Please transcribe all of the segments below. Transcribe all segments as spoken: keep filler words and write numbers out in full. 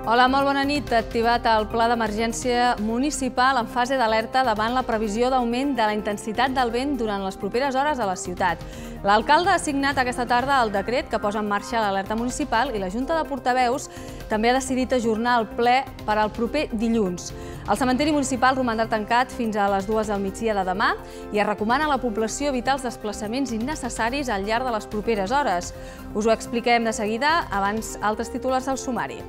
Hola, molt bona nit. Activat el Pla d'Emergència Municipal en fase d'alerta davant la previsió d'augment de la intensitat del vent durant les properes hores a la ciutat. L'alcalde ha signat aquesta tarda el decret que posa en marxa l'alerta municipal i la Junta de Portaveus també ha decidit ajornar el ple per al proper dilluns. El cementiri municipal romandrà tancat fins a les dues del migdia de demà i es recomana a la població evitar els desplaçaments innecessaris al llarg de les properes hores. Us ho expliquem de seguida, abans altres titulars al sumari.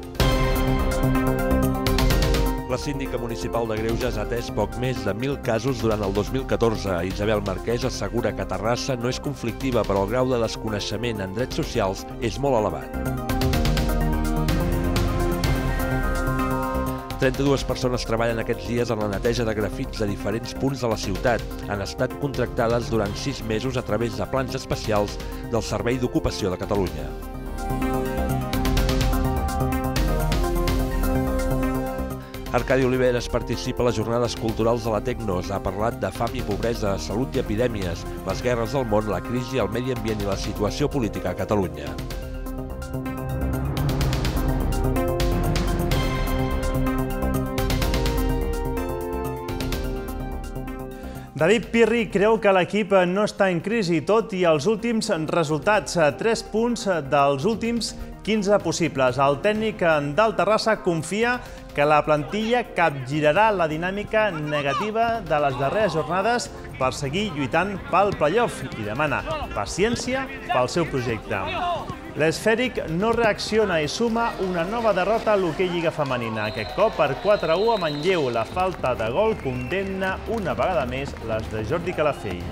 La síndica municipal de Greuges ha atès poc més de mil casos durant el dos mil catorze. Isabel Marquès assegura que Terrassa no és conflictiva, però el grau de desconeixement en drets socials és molt elevat. trenta-dues persones treballen aquests dies en la neteja de grafits a diferents punts de la ciutat. Han estat contractades durant sis mesos a través de plans especials del Servei d'Ocupació de Catalunya. Arcadi Oliveres participa a les jornades culturals de la Tecnos. Ha parlat de fam i pobresa, salut i epidèmies, les guerres del món, la crisi, el medi ambient i la situació política a Catalunya. David Pirri creu que l'equip no està en crisi, tot i els últims resultats. Tres punts dels últims quinze possibles. El tècnic del Terrassa confia que la plantilla capgirarà la dinàmica negativa de les darreres jornades per seguir lluitant pel play-off i demana paciència pel seu projecte. L'Esfèric no reacciona i suma una nova derrota a l'hoquei lliga femenina. Aquest cop per quatre a u a Manlleu. La falta de gol condemna una vegada més les de Jordi Calafell.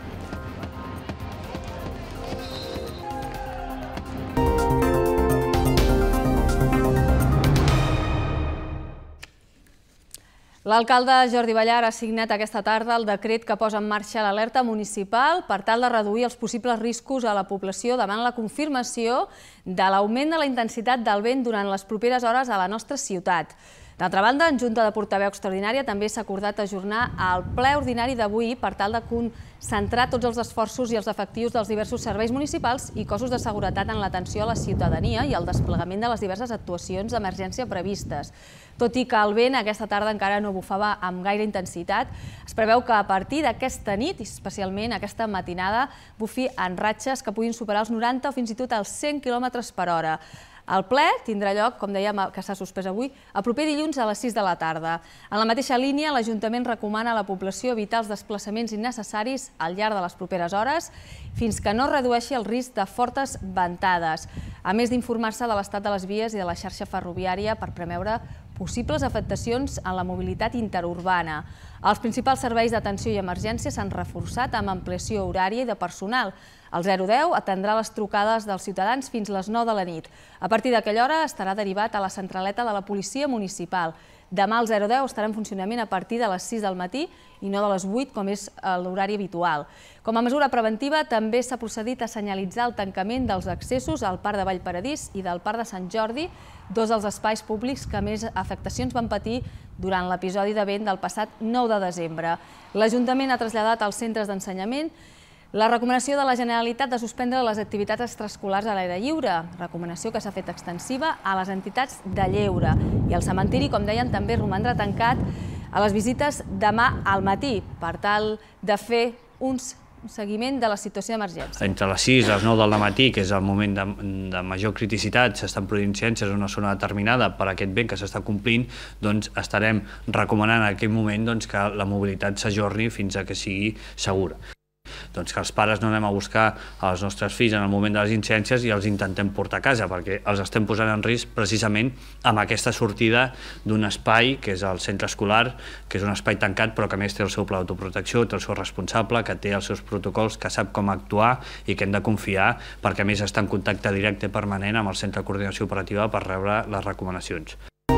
L'alcalde Jordi Ballar ha signat aquesta tarda el decret que posa en marxa l'alerta municipal per tal de reduir els possibles riscos a la població davant la confirmació de l'augment de la intensitat del vent durant les properes hores a la nostra ciutat. D'altra banda, en Junta de Portaveu Extraordinària també s'ha acordat ajornar el ple ordinari d'avui per tal de concentrar tots els esforços i els efectius dels diversos serveis municipals i cossos de seguretat en l'atenció a la ciutadania i el desplegament de les diverses actuacions d'emergència previstes. Tot i que el vent aquesta tarda encara no bufava amb gaire intensitat, es preveu que a partir d'aquesta nit, i especialment aquesta matinada, bufi en ratxes que puguin superar els noranta o fins i tot els cent quilòmetres per hora. El ple tindrà lloc, com dèiem, que s'ha suspès avui, el proper dilluns a les sis de la tarda. En la mateixa línia, l'Ajuntament recomana a la població evitar els desplaçaments innecessaris al llarg de les properes hores fins que no redueixi el risc de fortes ventades, a més d'informar-se de l'estat de les vies i de la xarxa ferroviària per preveure possibles afectacions en la mobilitat interurbana. Els principals serveis d'atenció i emergència s'han reforçat amb ampliació horària i de personal. El zero deu atendrà les trucades dels ciutadans fins les nou de la nit. A partir d'aquella hora estarà derivat a la centraleta de la policia municipal. Demà el zero deu estarà en funcionament a partir de les sis del matí i no de les vuit, com és l'horari habitual. Com a mesura preventiva, també s'ha procedit a senyalitzar el tancament dels accessos al Parc de Vallparadís i del Parc de Sant Jordi, dos dels espais públics que més afectacions van patir durant l'episodi de vent del passat nou de desembre. L'Ajuntament ha traslladat als centres d'ensenyament la recomanació de la Generalitat de suspendre les activitats extraescolars a l'aire lliure, recomanació que s'ha fet extensiva a les entitats de lleure. I el cementiri, com deien, també romandrà tancat a les visites demà al matí, per tal de fer un seguiment de la situació d'emergència. Entre les sis i les nou del matí, que és el moment de, de major criticitat, s'estan produint incidències en una zona determinada per aquest vent que s'està complint, doncs estarem recomanant en aquell moment doncs, que la mobilitat s'ajorni fins a que sigui segura. Doncs que els pares no anem a buscar els nostres fills en el moment de les incidències i els intentem portar a casa, perquè els estem posant en risc precisament amb aquesta sortida d'un espai que és el centre escolar, que és un espai tancat però que a més té el seu pla d'autoprotecció, té el seu responsable, que té els seus protocols, que sap com actuar i que hem de confiar perquè a més està en contacte directe permanent amb el Centre de Coordinació Operativa per rebre les recomanacions.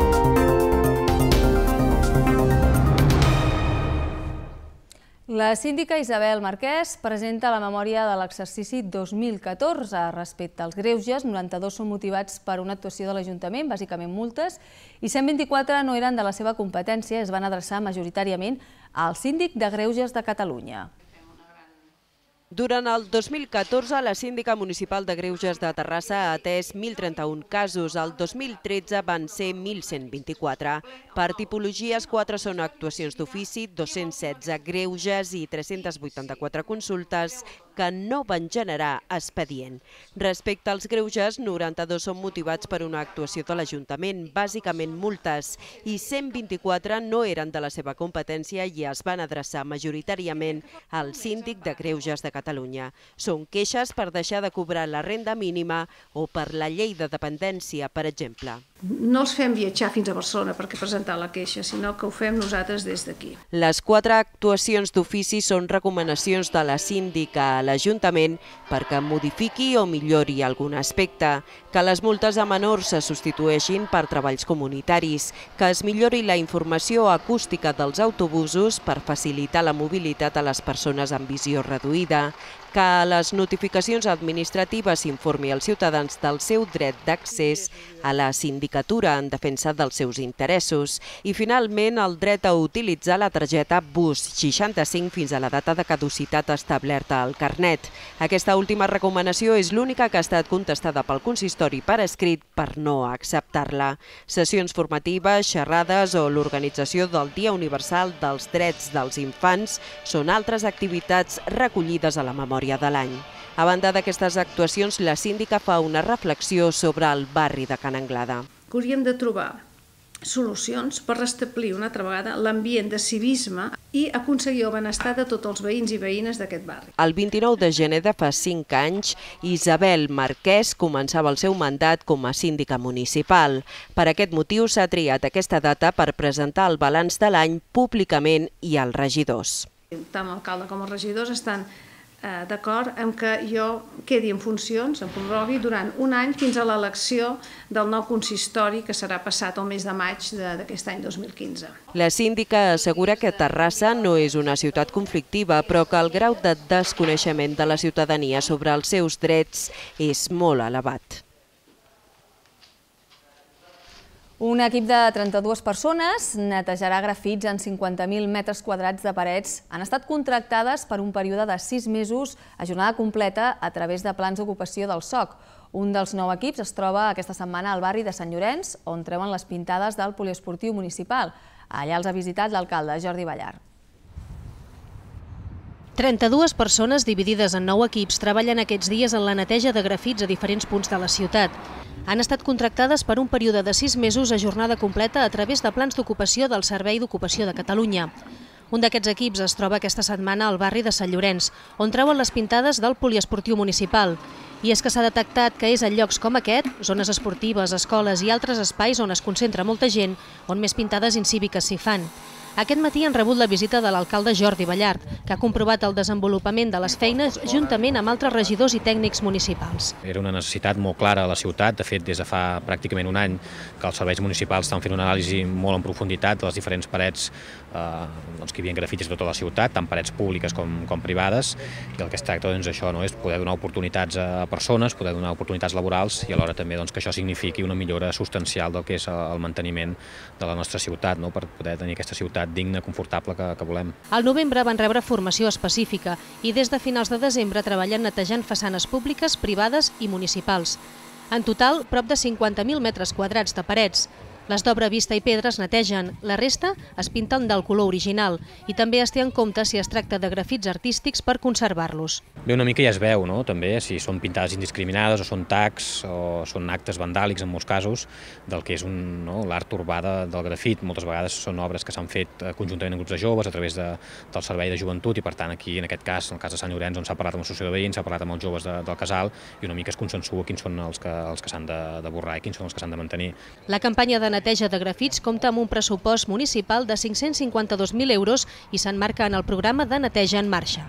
La síndica Isabel Marquès presenta la memòria de l'exercici dos mil catorze. Respecte als greuges, noranta-dos són motivats per una actuació de l'Ajuntament, bàsicament multes, i cent vint-i-quatre no eren de la seva competència i es van adreçar majoritàriament al síndic de Greuges de Catalunya. Durant el dos mil catorze, la síndica municipal de Greuges de Terrassa ha atès mil trenta-un casos, el dos mil tretze van ser mil cent vint-i-quatre. Per tipologies, quatre són actuacions d'ofici, dos-cents setze greuges i tres-cents vuitanta-quatre consultes que no van generar expedient. Respecte als greuges, noranta-dos són motivats per una actuació de l'Ajuntament, bàsicament multes, i cent vint-i-quatre no eren de la seva competència i es van adreçar majoritàriament al síndic de Greuges de Catalunya. Són queixes per deixar de cobrar la renda mínima o per la llei de dependència, per exemple. No els fem viatjar fins a Barcelona perquè presentar la queixa, sinó que ho fem nosaltres des d'aquí. Les quatre actuacions d'ofici són recomanacions de la síndica a l'Ajuntament perquè modifiqui o millori algun aspecte, que les multes a menors se substitueixin per treballs comunitaris, que es millori la informació acústica dels autobusos per facilitar la mobilitat a les persones amb visió reduïda, que a les notificacions administratives s'informi als ciutadans del seu dret d'accés a la sindicatura en defensa dels seus interessos i, finalment, el dret a utilitzar la targeta Bus seixanta-cinc fins a la data de caducitat establerta al carnet. Aquesta última recomanació és l'única que ha estat contestada pel consistori per escrit per no acceptar-la. Sessions formatives, xerrades o l'organització del Dia Universal dels Drets dels Infants són altres activitats recollides a la memòria de l'any. A banda d'aquestes actuacions, la síndica fa una reflexió sobre el barri de Can Anglada. Que hauríem de trobar solucions per restablir una altra vegada l'ambient de civisme i aconseguir el benestar de tots els veïns i veïnes d'aquest barri. El vint-i-nou de gener de fa cinc anys, Isabel Marquès començava el seu mandat com a síndica municipal. Per aquest motiu s'ha triat aquesta data per presentar el balanç de l'any públicament i als regidors. Tant l'alcalde com els regidors estan d'acord amb que jo quedi en funcions, em prorrogui durant un any fins a l'elecció del nou consistori que serà passat el mes de maig d'aquest any dos mil quinze. La síndica assegura que Terrassa no és una ciutat conflictiva, però que el grau de desconeixement de la ciutadania sobre els seus drets és molt elevat. Un equip de trenta-dues persones netejarà grafits en cinquanta mil metres quadrats de parets. Han estat contractades per un període de sis mesos a jornada completa a través de plans d'ocupació del S O C. Un dels nou equips es troba aquesta setmana al barri de Sant Llorenç, on treuen les pintades del poliesportiu municipal. Allà els ha visitat l'alcalde Jordi Ballart. trenta-dues persones dividides en nou equips treballen aquests dies en la neteja de grafits a diferents punts de la ciutat. Han estat contractades per un període de sis mesos a jornada completa a través de plans d'ocupació del Servei d'Ocupació de Catalunya. Un d'aquests equips es troba aquesta setmana al barri de Sant Llorenç, on treuen les pintades del poliesportiu municipal. I és que s'ha detectat que és en llocs com aquest, zones esportives, escoles i altres espais on es concentra molta gent, on més pintades incíviques s'hi fan. Aquest matí han rebut la visita de l'alcalde Jordi Ballart, que ha comprovat el desenvolupament de les feines juntament amb altres regidors i tècnics municipals. Era una necessitat molt clara a la ciutat. De fet, des de fa pràcticament un any que els serveis municipals estan fent una anàlisi molt en profunditat de les diferents parets eh, doncs, que hi havia grafitis de tota la ciutat, tant parets públiques com, com privades, i el que es tracta doncs, això no, és poder donar oportunitats a persones, poder donar oportunitats laborals i alhora també doncs, que això signifiqui una millora substancial del que és el manteniment de la nostra ciutat, no, per poder tenir aquesta ciutat digna, confortable que, que volem. Al novembre van rebre formació específica i des de finals de desembre treballen netejant façanes públiques, privades i municipals. En total, prop de cinquanta mil metres quadrats de parets. Les d'obra vista i pedra es netegen, la resta es pinten del color original i també es té en compte si es tracta de grafits artístics per conservar-los. Bé, una mica ja es veu, no? També, si són pintades indiscriminades o són tags o són actes vandàlics en molts casos del que és un, no, l'art urbà de, del grafit. Moltes vegades són obres que s'han fet conjuntament en grups de joves a través de, del servei de joventut i per tant aquí en aquest cas, en el cas de Sant Llorenç, on s'ha parlat amb l'associació de veïns, s'ha parlat amb els joves de, del casal i una mica es consensua quins són els que, els que s'han de, de borrar i quins són els que s'han de mantenir. La campanya de neteja de grafits compta amb un pressupost municipal de cinc-cents cinquanta-dos mil euros i s'emmarca en el programa de neteja en marxa.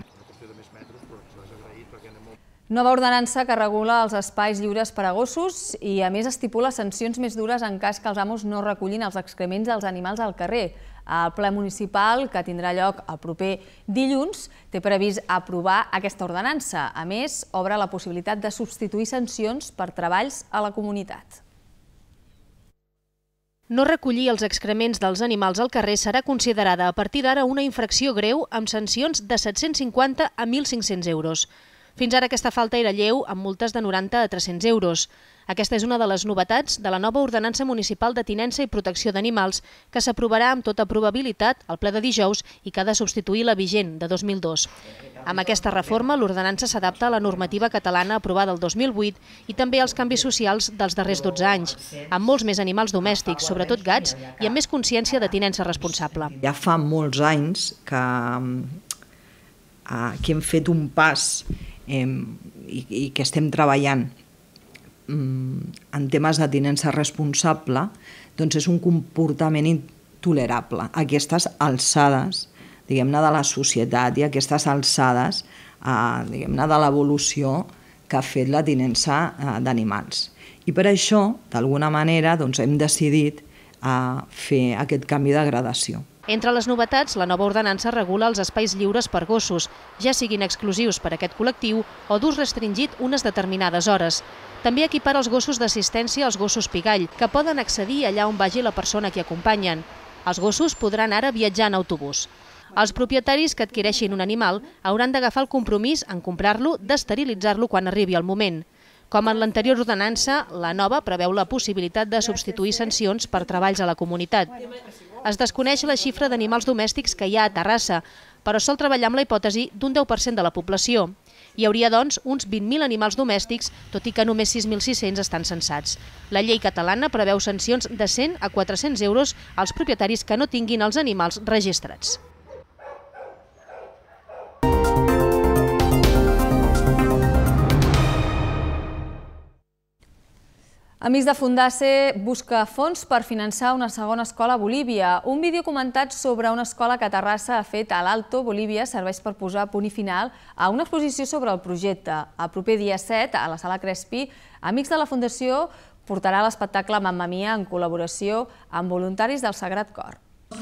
Nova ordenança que regula els espais lliures per a gossos i, a més, estipula sancions més dures en cas que els amos no recullin els excrements dels animals al carrer. El ple municipal, que tindrà lloc el proper dilluns, té previst aprovar aquesta ordenança. A més, obre la possibilitat de substituir sancions per treballs a la comunitat. No recollir els excrements dels animals al carrer serà considerada a partir d'ara una infracció greu amb sancions de set-cents cinquanta a mil cinc-cents euros. Fins ara aquesta falta era lleu amb multes de noranta a tres-cents euros. Aquesta és una de les novetats de la nova Ordenança Municipal de Tinença i Protecció d'Animals que s'aprovarà amb tota probabilitat al ple de dijous i que ha de substituir la vigent de dos mil dos. Amb aquesta reforma, l'ordenança s'adapta a la normativa catalana aprovada el dos mil vuit i també als canvis socials dels darrers dotze anys, amb molts més animals domèstics, sobretot gats, i amb més consciència de tinença responsable. Ja fa molts anys que, que hem fet un pas eh, i, i que estem treballant en temes de tinença responsable, doncs és un comportament intolerable. Aquestes alçades, diguem-ne, de la societat i aquestes alçades, diguem-ne, de l'evolució que ha fet la tinença d'animals. I per això, d'alguna manera, doncs hem decidit fer aquest canvi de gradació. Entre les novetats, la nova ordenança regula els espais lliures per gossos, ja siguin exclusius per a aquest col·lectiu o d'ús restringit unes determinades hores. També equipara els gossos d'assistència als gossos pigall, que poden accedir allà on vagi la persona que acompanyen. Els gossos podran ara viatjar en autobús. Els propietaris que adquireixin un animal hauran d'agafar el compromís en comprar-lo, d'esterilitzar-lo quan arribi el moment. Com en l'anterior ordenança, la nova preveu la possibilitat de substituir sancions per treballs a la comunitat. Es desconeix la xifra d'animals domèstics que hi ha a Terrassa, però sol treballar amb la hipòtesi d'un deu per cent de la població. Hi hauria, doncs, uns vint mil animals domèstics, tot i que només sis mil sis-cents estan censats. La llei catalana preveu sancions de cent a quatre-cents euros als propietaris que no tinguin els animals registrats. Amics de Fundace busca fons per finançar una segona escola a Bolívia. Un vídeo comentat sobre una escola que a Terrassa ha fet a l'Alto Bolívia serveix per posar punt i final a una exposició sobre el projecte. El proper dia set, a la Sala Crespi, Amics de la Fundació portarà l'espectacle Mamma Mia en col·laboració amb voluntaris del Sagrat Cor.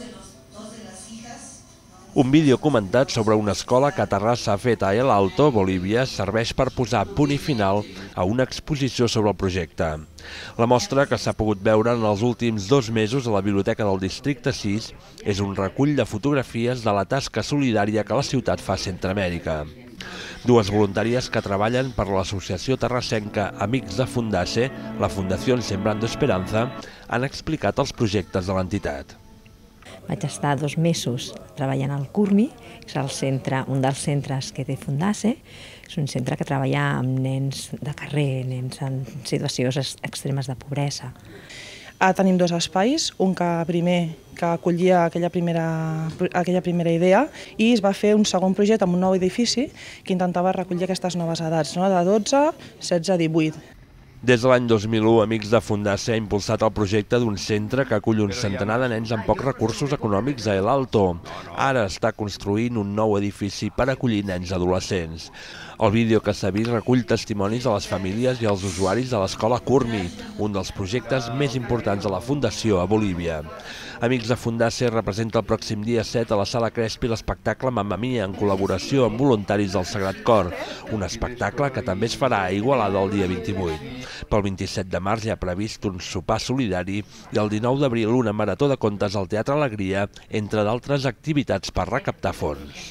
Un vídeo comentat sobre una escola que a Terrassa ha fet a El Alto, Bolívia, serveix per posar punt i final a una exposició sobre el projecte. La mostra, que s'ha pogut veure en els últims dos mesos a la Biblioteca del Districte sis, és un recull de fotografies de la tasca solidària que la ciutat fa a Centroamèrica. Dues voluntàries que treballen per l'associació terrassenca Amics de Fundace, la Fundació Sembrando Esperanza, han explicat els projectes de l'entitat. Vaig estar dos mesos treballant al CURMI, que és el centre, un dels centres que té Fundace. És un centre que treballa amb nens de carrer, nens en situacions extremes de pobresa. Tenim dos espais, un que primer que acollia aquella primera, aquella primera idea i es va fer un segon projecte amb un nou edifici que intentava recollir aquestes noves edats, no? De dotze, setze, divuit. Des de l'any dos mil u, Amics de Fundace ha impulsat el projecte d'un centre que acull un centenar de nens amb pocs recursos econòmics a El Alto. Ara està construint un nou edifici per acollir nens adolescents. El vídeo que s'ha vist recull testimonis de les famílies i els usuaris de l'escola CURMI, un dels projectes més importants de la Fundació a Bolívia. Amics de Fundace representa el pròxim dia set a la Sala Crespi l'espectacle Mamma Mia en col·laboració amb voluntaris del Sagrat Cor, un espectacle que també es farà a Igualada el dia vint-i-vuit. Pel vint-i-set de març hi ha previst un sopar solidari i el dinou d'abril una marató de contes al Teatre Alegria, entre d'altres activitats per recaptar fons.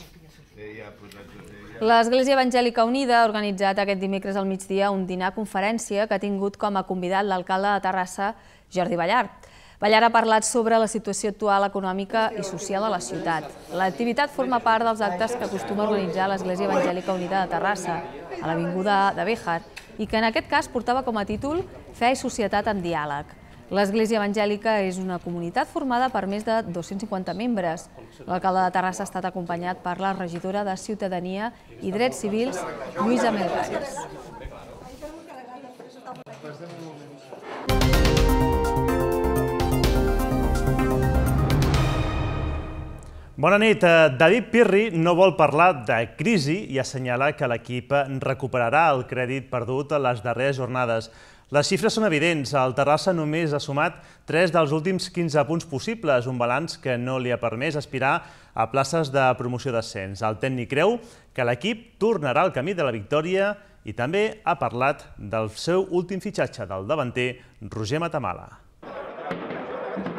L'Església Evangèlica Unida ha organitzat aquest dimecres al migdia un dinar-conferència que ha tingut com a convidat l'alcalde de Terrassa, Jordi Ballar. Ballar ha parlat sobre la situació actual econòmica i social a la ciutat. L'activitat forma part dels actes que acostuma a organitzar l'Església Evangèlica Unida de Terrassa, a l'Avinguda de Béjar, i que en aquest cas portava com a títol Fe i societat en diàleg. L'Església Evangèlica és una comunitat formada per més de dos-cents cinquanta membres. L'alcalde de Terrassa ha estat acompanyat per la regidora de Ciutadania i Drets Civils, Lluïsa Melgares. Bona nit. David Pirri no vol parlar de crisi i assenyala que l'equip recuperarà el crèdit perdut a les darreres jornades. Les xifres són evidents. El Terrassa només ha sumat tres dels últims quinze punts possibles, un balanç que no li ha permès aspirar a places de promoció d'ascens. El tècnic creu que l'equip tornarà al camí de la victòria i també ha parlat del seu últim fitxatge del davanter, Roger Matamala.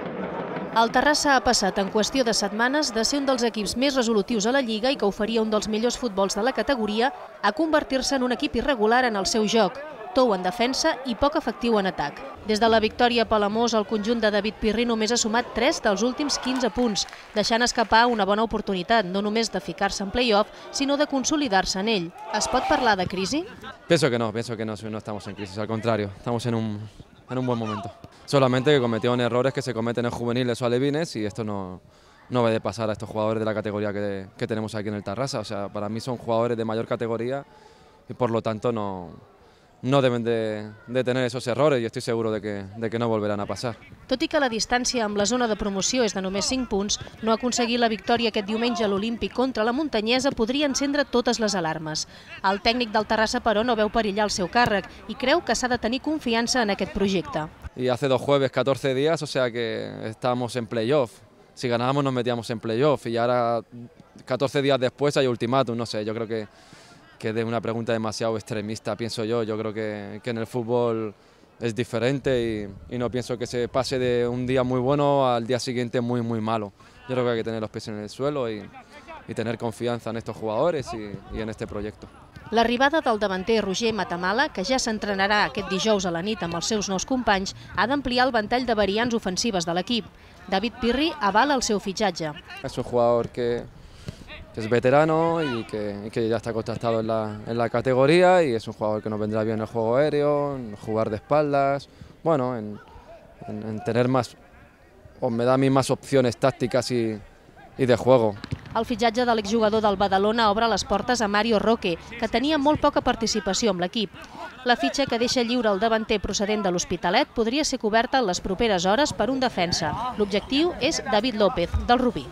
El Terrassa ha passat en qüestió de setmanes de ser un dels equips més resolutius a la Lliga i que oferia un dels millors futbols de la categoria a convertir-se en un equip irregular en el seu joc, tou en defensa i poc efectiu en atac. Des de la victòria a Palamós, el conjunt de David Pirri només ha sumat tres dels últims quinze punts, deixant escapar una bona oportunitat, no només de ficar-se en play-off, sinó de consolidar-se en ell. Es pot parlar de crisi? Pienso que no, pienso que no, no estamos en crisis, al contrario, estamos en un, en un buen momento. Solamente que cometieron errores que se cometen en juveniles o alevines y esto no, no debe pasar a estos jugadores de la categoría que, que tenemos aquí en el Tarrasa. O sea, para mí son jugadores de mayor categoría y por lo tanto no, no deben de, de tener esos errores y estoy seguro de que, de que no volverán a pasar. Tot i que la distància amb la zona de promoció és de només cinc punts, no aconseguir la victòria aquest diumenge a l'Olímpic contra la Muntanyesa podria encendre totes les alarmes. El tècnic del Terrassa, però, no veu perillar el seu càrrec i creu que s'ha de tenir confiança en aquest projecte. Y hace dos jueves, catorce días, o sea que estábamos en playoff. Si ganábamos nos metíamos en playoff y ahora, catorce días después, hay ultimátum. No sé, yo creo que, que es una pregunta demasiado extremista, pienso yo. Yo creo que, que en el fútbol es diferente y, y no pienso que se pase de un día muy bueno al día siguiente muy, muy malo. Yo creo que hay que tener los pies en el suelo y, y tener confianza en estos jugadores y, y en este proyecto. L'arribada del davanter Roger Matamala, que ja s'entrenarà aquest dijous a la nit amb els seus nous companys, ha d'ampliar el ventall de variants ofensives de l'equip. David Pirri avala el seu fitxatge. Es un jugador que, que es veterano y que, y que ya está contrastado en la, en la categoría y es un jugador que nos vendrá bien en el juego aéreo, en jugar de espaldas, bueno, en, en, en tener más, o me da a mí más opciones tácticas y, y de juego. El fitxatge de l'exjugador del Badalona obre les portes a Mario Roque, que tenia molt poca participació amb l'equip. La fitxa que deixa lliure el davanter procedent de l'Hospitalet podria ser coberta en les properes hores per un defensa. L'objectiu és David López, del Rubí.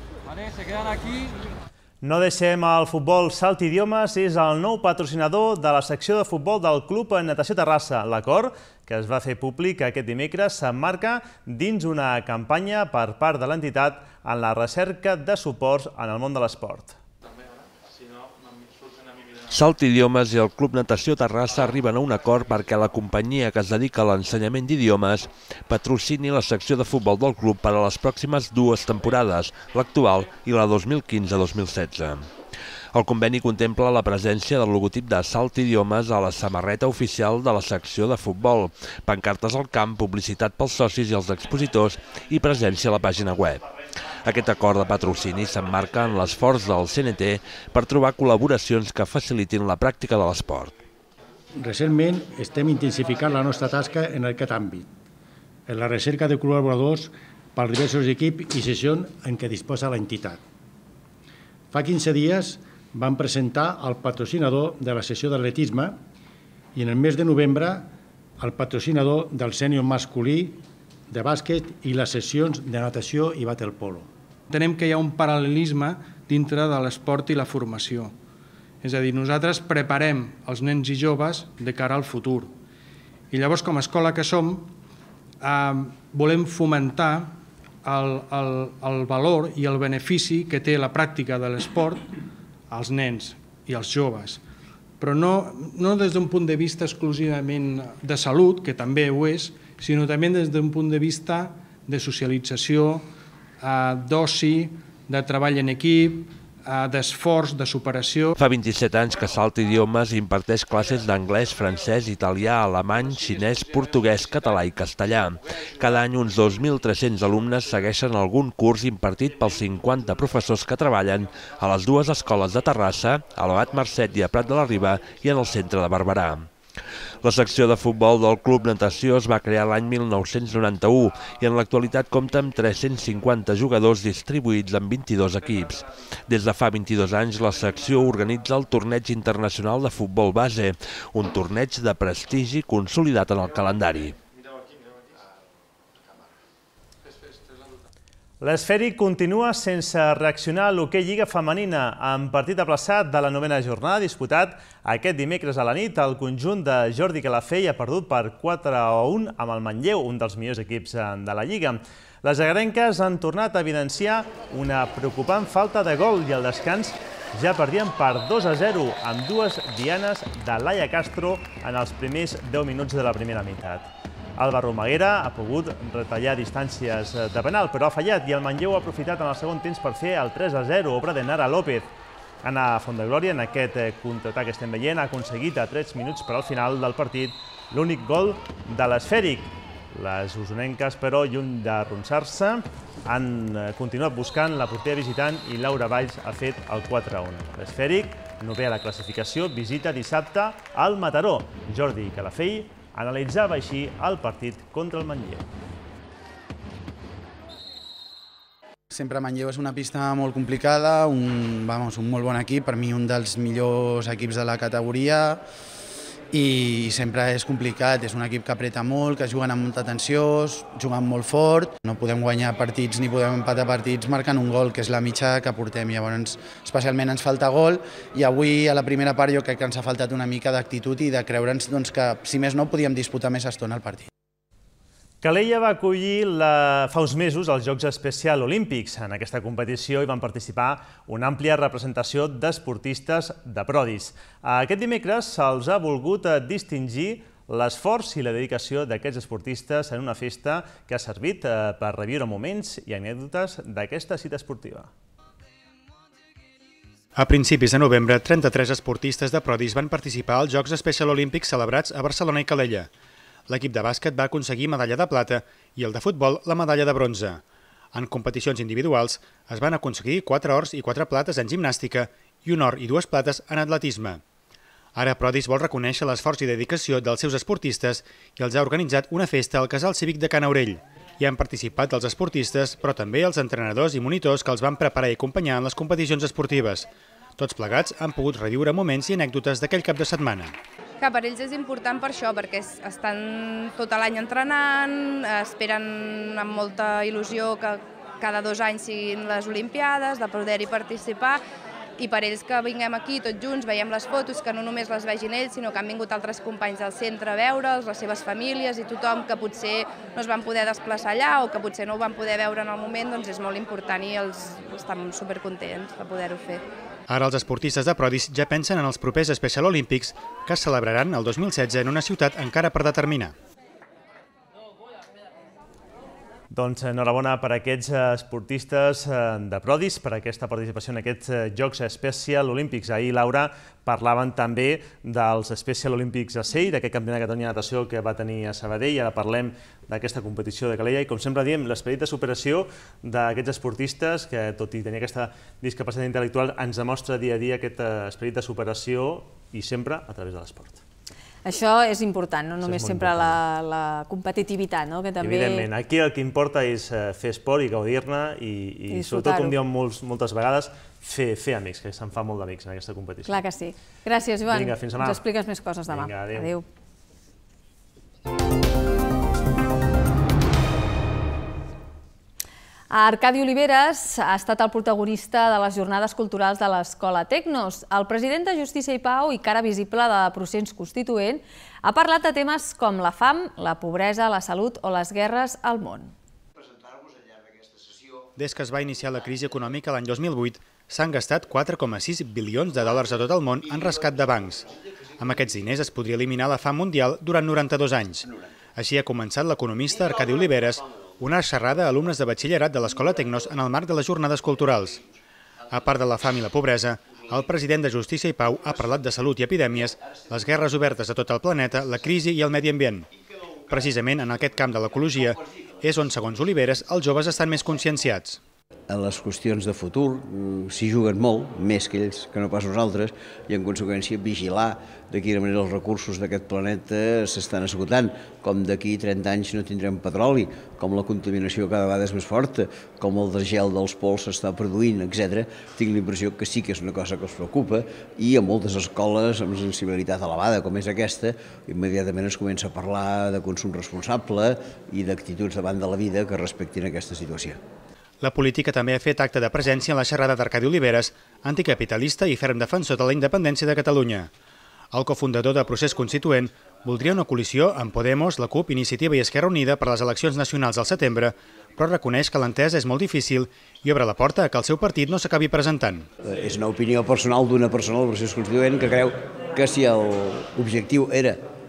No deixem el futbol. Salt Idiomes és el nou patrocinador de la secció de futbol del Club Natació Terrassa. L'acord, que es va fer públic aquest dimecres, s'emmarca dins una campanya per part de l'entitat en la recerca de suports en el món de l'esport. Salt Idiomes i el Club Natació Terrassa arriben a un acord perquè la companyia que es dedica a l'ensenyament d'idiomes patrocini la secció de futbol del club per a les pròximes dues temporades, l'actual i la dos mil quinze dos mil setze. El conveni contempla la presència del logotip de Salt Idiomes a la samarreta oficial de la secció de futbol, pancartes al camp, publicitat pels socis i els expositors i presència a la pàgina web. Aquest acord de patrocini s'emmarca en l'esforç del C N T per trobar col·laboracions que facilitin la pràctica de l'esport. Recentment estem intensificant la nostra tasca en aquest àmbit, en la recerca de col·laboradors pels diversos equips i sessions en què disposa l'entitat. Fa quinze dies vam presentar el patrocinador de la sessió d'atletisme i en el mes de novembre el patrocinador del sènior masculí de bàsquet i les sessions de natació i waterpolo. Entenem que hi ha un paral·lelisme dintre de l'esport i la formació. És a dir, nosaltres preparem els nens i joves de cara al futur. I llavors, com a escola que som, eh, volem fomentar el, el, el valor i el benefici que té la pràctica de l'esport als nens i als joves. Però no, no des d'un punt de vista exclusivament de salut, que també ho és, sinó també des d'un punt de vista de socialització, d'oci, de treball en equip, d'esforç, de superació. Fa vint-i-set anys que Salt Idiomes imparteix classes d'anglès, francès, italià, alemany, xinès, portuguès, català i castellà. Cada any uns dos mil tres-cents alumnes segueixen algun curs impartit pels cinquanta professors que treballen a les dues escoles de Terrassa, a l'Abat Marcet i a Prat de la Riba i en el centre de Barberà. La secció de futbol del Club Natació es va crear l'any mil nou-cents noranta-u i en l'actualitat compta amb tres-cents cinquanta jugadors distribuïts en vint-i-dos equips. Des de fa vint-i-dos anys la secció organitza el Torneig Internacional de Futbol Base, un torneig de prestigi consolidat en el calendari. L'esfèric continua sense reaccionar a l'hoquei Lliga Femenina. En partit aplaçat de la novena jornada disputat aquest dimecres a la nit, el conjunt de Jordi Calafell ha perdut per quatre a un amb el Manlleu, un dels millors equips de la Lliga. Les agrenques han tornat a evidenciar una preocupant falta de gol i al descans ja perdien per dos a zero amb dues dianes de Laia Castro en els primers deu minuts de la primera meitat. Alba Romaguera ha pogut retallar distàncies de penal, però ha fallat i el Manlleu ha aprofitat en el segon temps per fer el tres a zero, obra de Nara López. Anna Fontdeglòria, en aquest contraatac que estem veient, ha aconseguit a tres minuts per al final del partit l'únic gol de l'Esfèric. Les usonenques, però, lluny d'arronsar-se, han continuat buscant la portera visitant i Laura Valls ha fet el quatre a un. L'Esfèric, novè a la classificació, visita dissabte al Mataró. Jordi Calafell analitzava així el partit contra el Manlleu. Sempre Manlleu és una pista molt complicada, un, vamos, un molt bon equip, per mi un dels millors equips de la categoria, i sempre és complicat, és un equip que apreta molt, que juguen amb molta tensió, juguen molt fort, no podem guanyar partits ni podem empatar partits marcant un gol, que és la mitja que portem, llavors especialment ens falta gol, i avui a la primera part jo crec que ens ha faltat una mica d'actitud i de creure'ns doncs, que si més no podíem disputar més estona el partit. Calella va acollir fa uns mesos els Jocs Especial Olímpics. En aquesta competició hi van participar una àmplia representació d'esportistes de prodis. Aquest dimecres se'ls ha volgut distingir l'esforç i la dedicació d'aquests esportistes en una festa que ha servit per reviure moments i anècdotes d'aquesta cita esportiva. A principis de novembre, trenta-tres esportistes de prodis van participar als Jocs Especial Olímpics celebrats a Barcelona i Calella. L'equip de bàsquet va aconseguir medalla de plata i el de futbol la medalla de bronze. En competicions individuals es van aconseguir quatre ors i quatre plates en gimnàstica i un or i dues plates en atletisme. Ara Prodis vol reconèixer l'esforç i dedicació dels seus esportistes i els ha organitzat una festa al Casal Cívic de Can Aurell. Hi han participat els esportistes, però també els entrenadors i monitors que els van preparar i acompanyar en les competicions esportives. Tots plegats han pogut reviure moments i anècdotes d'aquell cap de setmana. Que per ells és important per això, perquè estan tot l'any entrenant, esperen amb molta il·lusió que cada dos anys siguin les Olimpiades, de poder-hi participar, i per ells que vinguem aquí tots junts, veiem les fotos, que no només les vegin ells, sinó que han vingut altres companys del centre a veure'ls, les seves famílies i tothom que potser no es van poder desplaçar allà o que potser no ho van poder veure en el moment, doncs és molt important i els estem supercontents de poder-ho fer. Ara els esportistes de Prodis ja pensen en els propers Especial Olímpics que es celebraran el dos mil setze en una ciutat encara per determinar. Doncs enhorabona per aquests esportistes de Prodis, per aquesta participació en aquests Jocs Especial Olímpics. Ahir, Laura, parlaven també dels Especial Olímpics a Sell, d'aquest campionat de Catalunya de natació que va tenir a Sabadell. Ara parlem d'aquesta competició de Calella i, com sempre diem, l'esperit de superació d'aquests esportistes que, tot i tenir aquesta discapacitat intel·lectual, ens demostra dia a dia aquest esperit de superació i sempre a través de l'esport. Això és important, no només sempre la competitivitat. Evidentment, aquí el que importa és fer esport i gaudir-ne i sobretot, com diuen moltes vegades, fer amics, que se'n fa molt d'amics en aquesta competició. Clar que sí. Gràcies, Joan. Vinga, fins demà. Ens expliques més coses demà. Vinga, adéu. Arcadi Oliveres ha estat el protagonista de les jornades culturals de l'Escola Tecnos. El president de Justícia i Pau i cara visible de procés constituent ha parlat de temes com la fam, la pobresa, la salut o les guerres al món. Des que es va iniciar la crisi econòmica l'any dos mil vuit, s'han gastat quatre coma sis bilions de dòlars a tot el món en rescat de bancs. Amb aquests diners es podria eliminar la fam mundial durant noranta-dos anys. Així ha començat l'economista Arcadi Oliveres una xerrada a alumnes de batxillerat de l'Escola Tecnos en el marc de les jornades culturals. A part de la fam i la pobresa, el president de Justícia i Pau ha parlat de salut i epidèmies, les guerres obertes a tot el planeta, la crisi i el medi ambient. Precisament en aquest camp de l'ecologia és on, segons Oliveres, els joves estan més conscienciats. A les qüestions de futur s'hi juguen molt, més que ells, que no pas nosaltres, i en conseqüència vigilar de quina manera els recursos d'aquest planeta s'estan esgotant, com d'aquí trenta anys no tindrem petroli, com la contaminació cada vegada és més forta, com el desgel dels pols s'està produint, etcètera. Tinc la impressió que sí que és una cosa que els preocupa i a moltes escoles amb sensibilitat elevada, com és aquesta, immediatament es comença a parlar de consum responsable i d'actituds davant de la vida que respectin aquesta situació. La política també ha fet acte de presència en la xerrada d'Arcadi Oliveres, anticapitalista i ferm defensor de la independència de Catalunya. El cofundador de Procés Constituent voldria una coalició amb Podemos, la CUP, Iniciativa i Esquerra Unida per a les eleccions nacionals al setembre, però reconeix que l'entesa és molt difícil i obre la porta a que el seu partit no s'acabi presentant. És una opinió personal d'una persona del Procés Constituent que creu que si l'objectiu era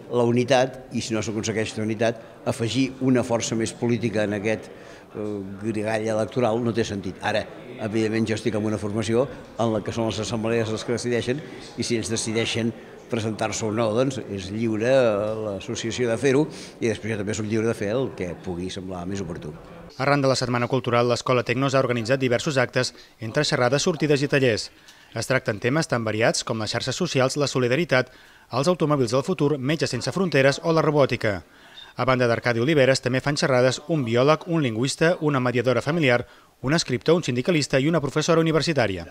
la unitat, i si no s'aconsegueix la unitat, afegir una força més política en aquest gregall electoral no té sentit. Ara, evidentment, jo estic en una formació en la que són les assemblees les que decideixen, i si ells decideixen presentar-se o no, doncs és lliure l'associació de fer-ho, i després jo també soc lliure de fer el que pugui semblar més oportú. Arran de la Setmana Cultural, l'Escola Tecnos ha organitzat diversos actes entre xerrades, sortides i tallers. Es tracten temes tan variats com les xarxes socials, la solidaritat, els automòbils del futur, metges sense fronteres o la robòtica. A banda d'Arcadi Oliveres, també fan xerrades un biòleg, un lingüista, una mediadora familiar, un escriptor, un sindicalista i una professora universitària.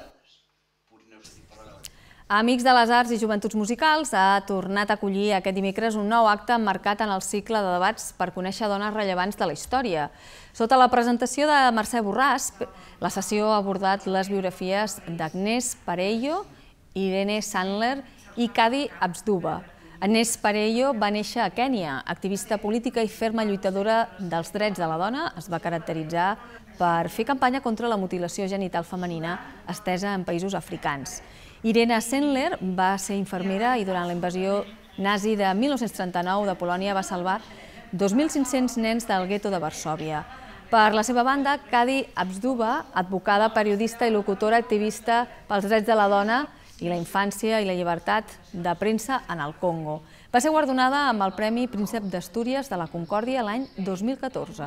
Amics de les Arts i Joventuts Musicals ha tornat a acollir aquest dimecres un nou acte emmarcat en el cicle de debats per conèixer dones rellevants de la història. Sota la presentació de Mercè Borràs, la sessió ha abordat les biografies d'Agnès Parello, Irene Sandler i Kadi Abduba. Agnès Parello va néixer a Kènia, activista política i ferma lluitadora dels drets de la dona. Es va caracteritzar per fer campanya contra la mutilació genital femenina estesa en països africans. Irene Sandler va ser infermera i durant la invasió nazi de mil nou-cents trenta-nou de Polònia va salvar dos mil cinc-cents nens del gueto de Varsòvia. Per la seva banda, Kadi Abduba, advocada, periodista i locutora activista pels drets de la dona i la infància i la llibertat de premsa en el Congo. Va ser guardonada amb el Premi Príncep d'Astúries de la Concòrdia l'any dos mil catorze.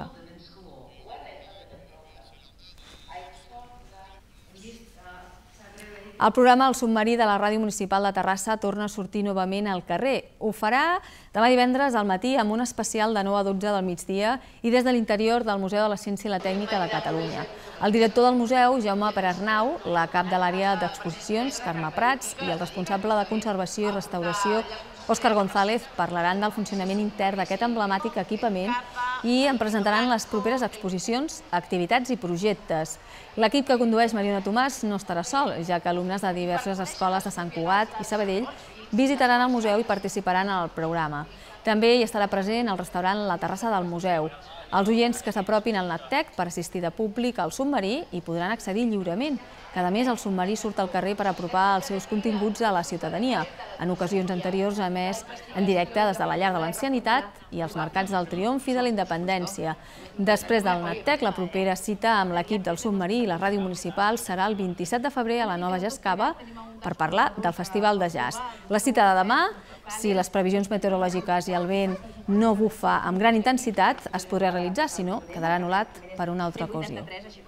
El programa El Submarí de la Ràdio Municipal de Terrassa torna a sortir novament al carrer. Ho farà demà divendres al matí amb un especial de nou a dotze del migdia i des de l'interior del Museu de la Ciència i la Tècnica de Catalunya. El director del museu, Jaume Perarnau, la cap de l'àrea d'exposicions, Carme Prats, i el responsable de conservació i restauració, Òscar González, parlaran del funcionament intern d'aquest emblemàtic equipament i en presentaran les properes exposicions, activitats i projectes. L'equip que condueix Mariona Tomàs no estarà sol, ja que alumnes de diverses escoles de Sant Cugat i Sabadell visitaran el museu i participaran en el programa. També hi estarà present el restaurant La Terrassa del Museu. Els oients que s'apropin al Nattec per assistir de públic al submarí hi podran accedir lliurement. Cada mes el submarí surt al carrer per apropar els seus continguts a la ciutadania. En ocasions anteriors ha emès en directe des de la Llar de l'Ancianitat i els Mercats del Triomf i de la Independència. Després del Nattec, la propera cita amb l'equip del submarí i la ràdio municipal serà el vint-i-set de febrer a la Nova Jascava per parlar del Festival de Jazz. La cita de demà, si les previsions meteorològiques i el vent no bufa amb gran intensitat, es podrà realitzar, si no, quedarà anul·lat per una altra ocasió.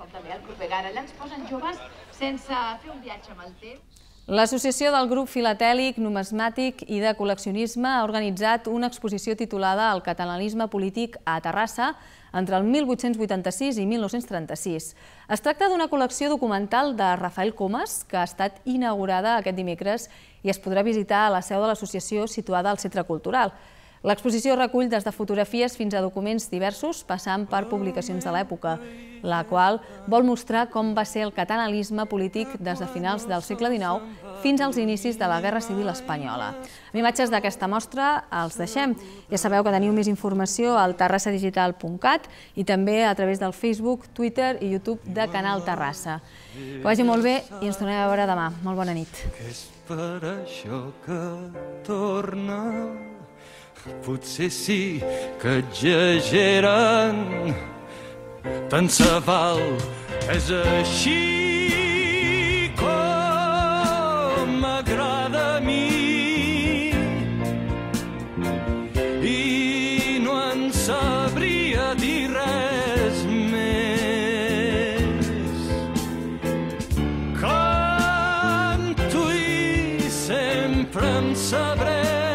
L'Associació del Grup Filatèlic, Numismàtic i de Col·leccionisme ha organitzat una exposició titulada El catalanisme polític a Terrassa entre el mil vuit-cents vuitanta-sis i mil nou-cents trenta-sis. Es tracta d'una col·lecció documental de Rafael Comas que ha estat inaugurada aquest dimecres i es podrà visitar a la seu de l'associació situada al Centre Cultural. L'exposició recull des de fotografies fins a documents diversos, passant per publicacions de l'època, la qual vol mostrar com va ser el catalanisme polític des de finals del segle dinou fins als inicis de la Guerra Civil Espanyola. Amb imatges d'aquesta mostra els deixem. Ja sabeu que teniu més informació al terrassa digital punt cat i també a través del Facebook, Twitter i YouTube de Canal Terrassa. Que vagi molt bé i ens tornem a veure demà. Molt bona nit. És per això que torna. Potser sí que exageren, tant se val, és així com m'agrada a mi i no en sabria dir res més. Canto i sempre em sabré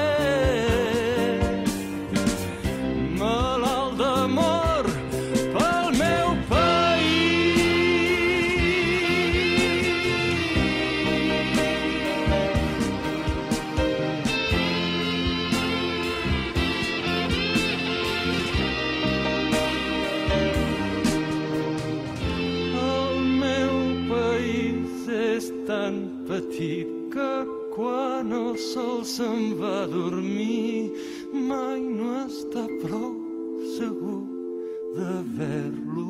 petit que quan el sol se'n va a dormir mai no està prou segur d'haver-lo